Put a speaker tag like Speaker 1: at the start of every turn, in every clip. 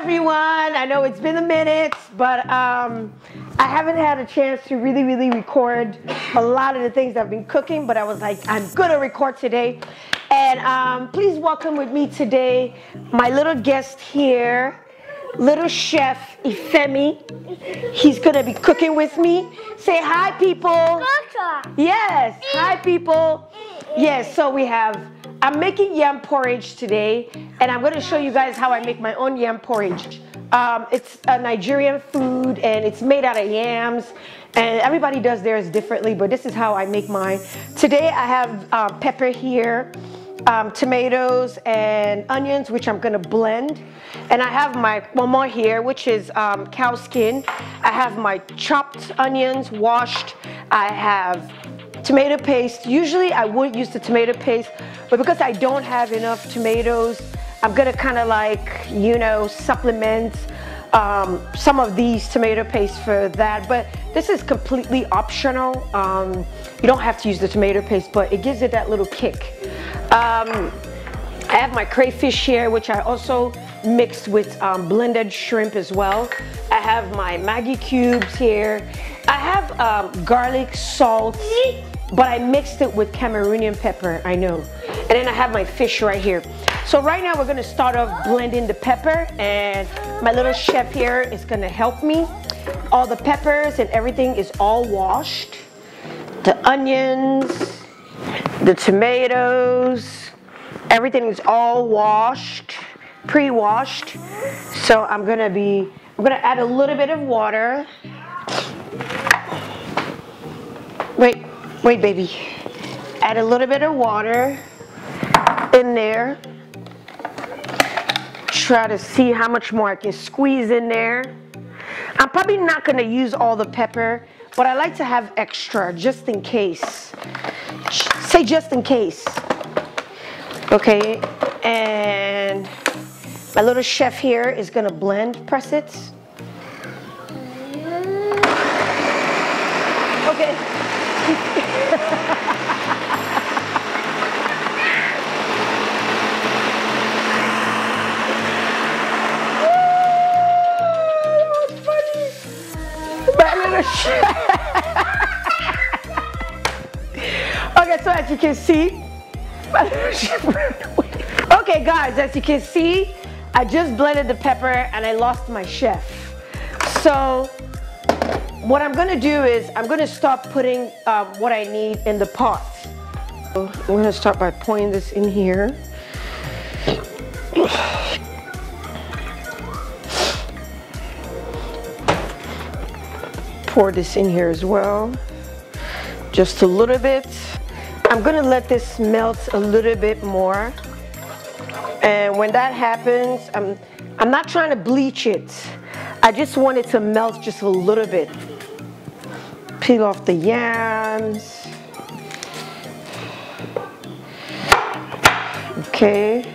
Speaker 1: everyone. I know it's been a minute, but I haven't had a chance to really record a lot of the things I've been cooking, but I was like, I'm gonna record today. And please welcome with me today my little guest here, little chef Ifemi. He's gonna be cooking with me. Say hi, people. Yes, hi, people. Yes, so I'm making yam porridge today, and I'm going to show you guys how I make my own yam porridge. It's a Nigerian food, and it's made out of yams, and everybody does theirs differently, but this is how I make mine. Today I have pepper here, tomatoes and onions, which I'm going to blend, and I have my momo here, which is cow skin. I have my chopped onions washed. I have tomato paste. Usually I would use the tomato paste, but because I don't have enough tomatoes, I'm gonna kind of like, you know, supplement some of these tomato paste for that. But this is completely optional. You don't have to use the tomato paste, but it gives it that little kick. I have my crayfish here, which I also mixed with blended shrimp as well. I have my Maggi cubes here. I have garlic, salt, but I mixed it with Cameroonian pepper, I know. And then I have my fish right here. So right now we're gonna start off blending the pepper, and my little chef here is gonna help me. All the peppers and everything is all washed. The onions, the tomatoes, everything is all washed, pre-washed. So I'm gonna add a little bit of water. Wait, baby. Add a little bit of water in there. Try to see how much more I can squeeze in there. I'm probably not gonna use all the pepper, but I like to have extra just in case. Say just in case. Okay, and my little chef here is gonna press it. Okay. Okay, so as you can see, okay guys, as you can see, I just blended the pepper and I lost my chef. So what I'm gonna do is I'm gonna start putting what I need in the pot. So I'm gonna start by pouring this in here. Pour this in here as well, just a little bit. I'm gonna let this melt a little bit more, and when that happens, I'm not trying to bleach it. I just want it to melt just a little bit. Peel off the yams. Okay.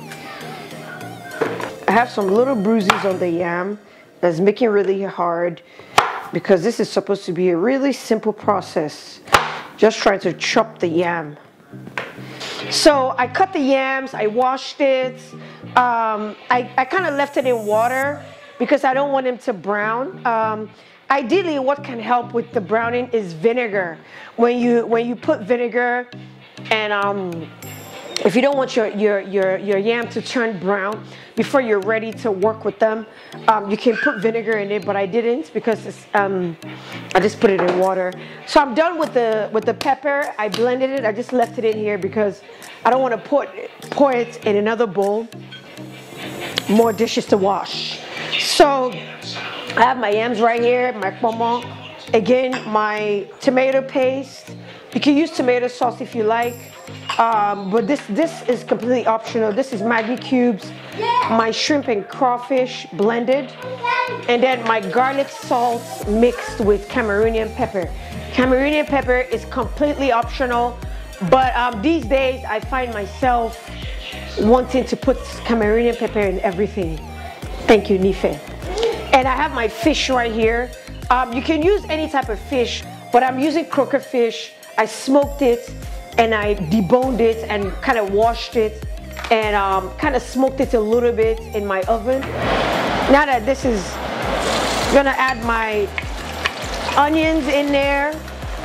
Speaker 1: I have some little bruises on the yam that's making it really hard, because this is supposed to be a really simple process. Just trying to chop the yam. So I cut the yams, I washed it. I kind of left it in water because I don't want them to brown. Ideally, what can help with the browning is vinegar. When you put vinegar, and if you don't want your yam to turn brown before you're ready to work with them, you can put vinegar in it, but I didn't because I just put it in water. So I'm done with the pepper. I blended it. I just left it in here because I don't want to pour it in another bowl. More dishes to wash. So I have my yams right here, my pomo. Again, my tomato paste. You can use tomato sauce if you like. But this is completely optional. This is Maggi cubes, my shrimp and crawfish blended, and then my garlic salt mixed with Cameroonian pepper. Cameroonian pepper is completely optional, but these days I find myself wanting to put Cameroonian pepper in everything. Thank you, Nife. And I have my fish right here. You can use any type of fish, but I'm using croaker fish. I smoked it and I deboned it and kind of washed it and kind of smoked it a little bit in my oven. Now that this is gonna add my onions in there.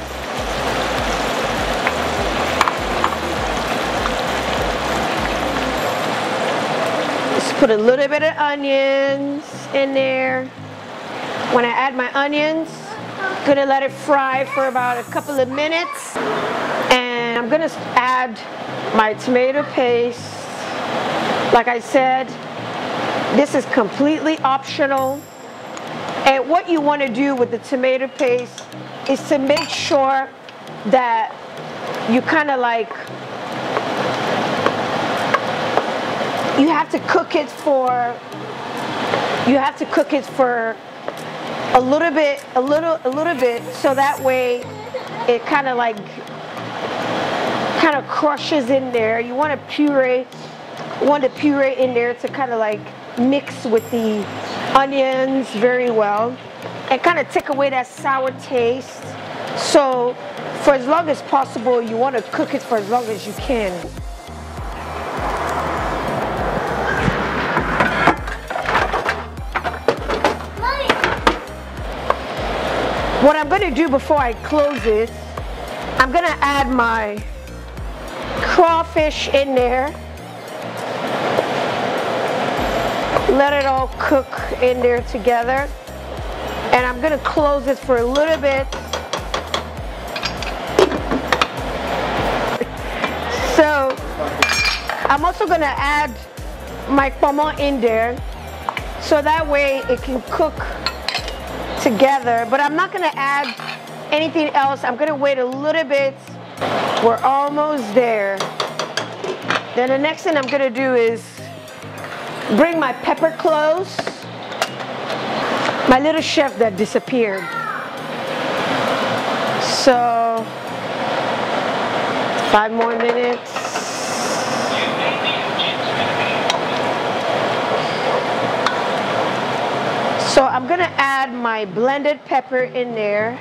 Speaker 1: Just put a little bit of onions in there. When I add my onions, I'm gonna let it fry for about a couple of minutes. And I'm gonna add my tomato paste. Like I said, this is completely optional. And what you want to do with the tomato paste is to make sure that you kind of like, you have to cook it for a little bit, so that way it kind of crushes in there. You want the puree in there to kind of like mix with the onions very well and kind of take away that sour taste. So for as long as possible, you want to cook it for as long as you can. What I'm going to do before I close it, I'm going to add my crawfish in there. Let it all cook in there together. And I'm gonna close it for a little bit. So I'm also gonna add my pomo in there, so that way it can cook together. But I'm not gonna add anything else. I'm gonna wait a little bit. We're almost there. Then the next thing I'm gonna do is bring my pepper cloves, my little chef that disappeared. So 5 more minutes. So I'm gonna add my blended pepper in there.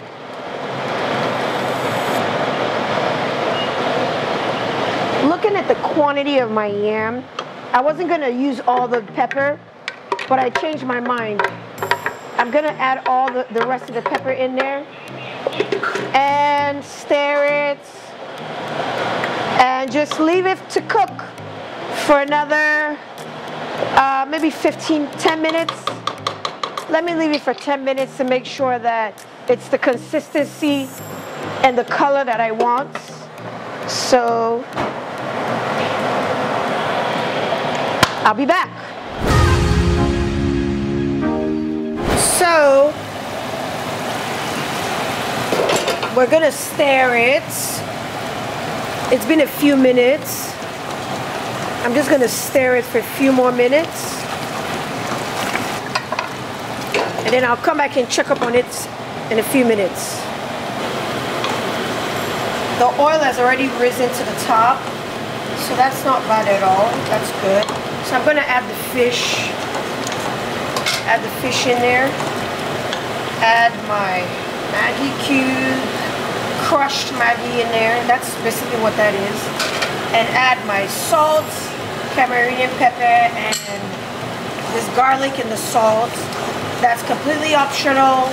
Speaker 1: Looking at the quantity of my yam, I wasn't gonna use all the pepper, but I changed my mind. I'm gonna add all the rest of the pepper in there and stir it and just leave it to cook for another maybe 10 minutes. Let me leave it for 10 minutes to make sure that it's the consistency and the color that I want. So I'll be back. So we're gonna stir it. It's been a few minutes. I'm just gonna stir it for a few more minutes. And then I'll come back and check up on it in a few minutes. The oil has already risen to the top, so that's not bad at all. That's good. So I'm gonna add the fish. Add the fish in there. Add my Maggi cube, crushed Maggi in there. That's basically what that is. And add my salt, Cameroonian pepper, and this garlic and the salt. That's completely optional.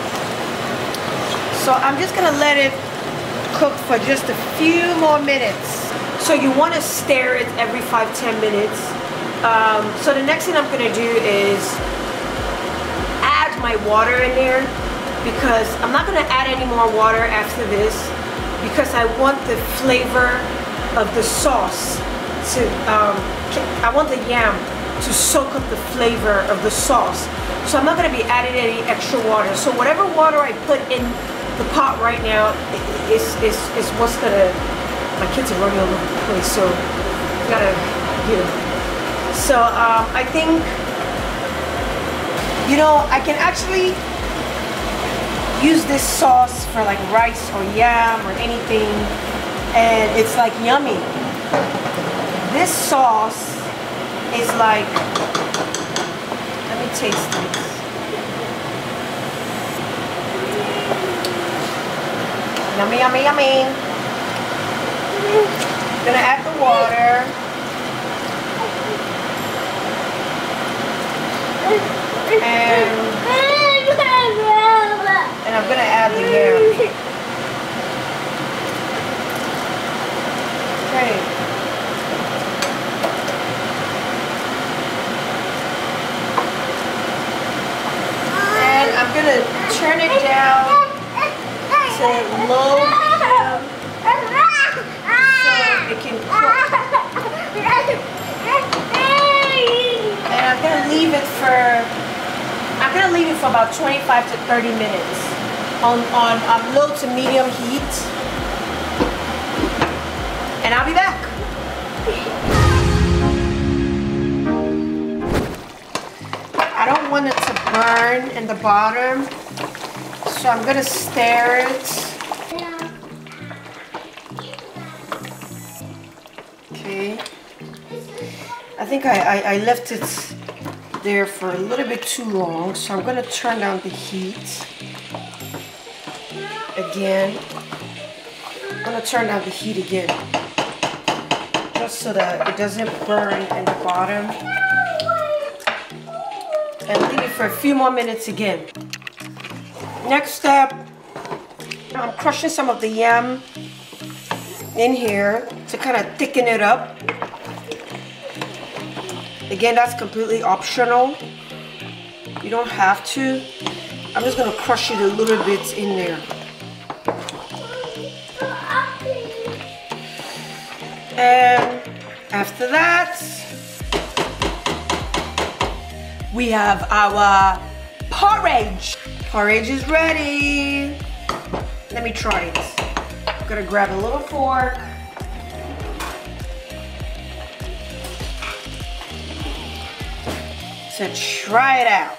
Speaker 1: So I'm just gonna let it cook for just a few more minutes. So you want to stir it every 5-10 minutes. So the next thing I'm gonna do is add my water in there, because I'm not gonna add any more water after this, because I want the flavor of the sauce to, I want the yam to soak up the flavor of the sauce. So I'm not gonna be adding any extra water. So whatever water I put in the pot right now is what's gonna, my kids are running all over the place, so gotta, you know. So I think, you know, I can actually use this sauce for like rice or yam or anything, and it's like yummy. This sauce is like, let me taste it. Yummy, yummy, yummy. Gonna add the water. And I'm gonna add the yam. Okay. And I'm gonna turn it down to low medium so it can cook. And I'm gonna leave it for about 25 to 30 minutes on low to medium heat. And I'll be back. I don't want it to burn in the bottom, so I'm gonna stir it. Okay. I think I left it there for a little bit too long, so I'm gonna turn down the heat again. I'm gonna turn down the heat again, just so that it doesn't burn in the bottom. And leave it for a few more minutes again. Next step, I'm crushing some of the yam in here to kind of thicken it up. Again, that's completely optional. You don't have to. I'm just gonna crush it a little bit in there. And after that, we have our porridge. Porridge is ready. Let me try it. I'm gonna grab a little fork. To try it out.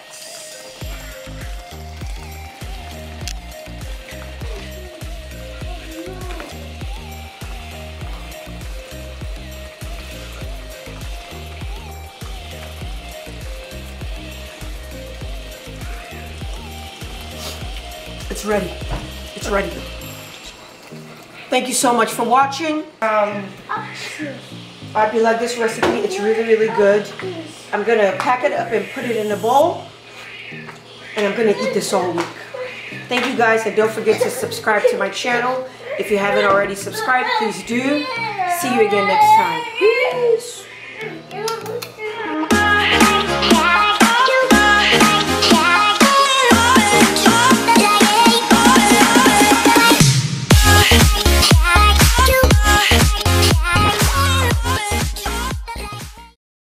Speaker 1: It's ready. It's ready. Thank you so much for watching. I hope you like this recipe. It's really, really good. I'm gonna pack it up and put it in a bowl, and I'm gonna eat this all week. Thank you guys, and don't forget to subscribe to my channel. If you haven't already subscribed, please do. See you again next time. Peace.